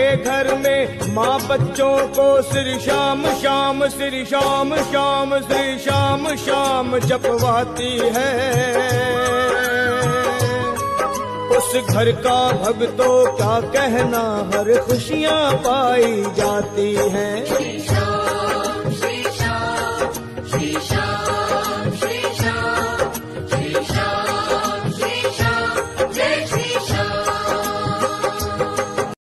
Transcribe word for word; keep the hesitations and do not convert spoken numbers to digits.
घर में माँ बच्चों को श्री श्याम श्याम श्री श्याम श्याम श्री श्याम श्याम जपवाती है, उस घर का भक्तों क्या कहना, हर खुशियाँ पाई जाती हैं।